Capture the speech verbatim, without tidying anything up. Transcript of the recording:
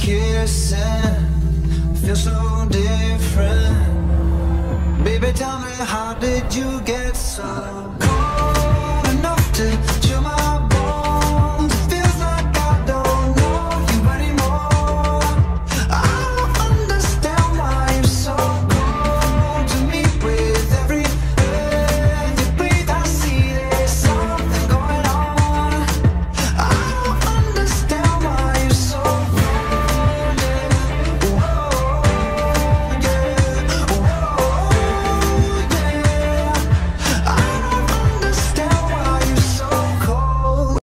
kissing feels so different. Baby, tell me, how did you get so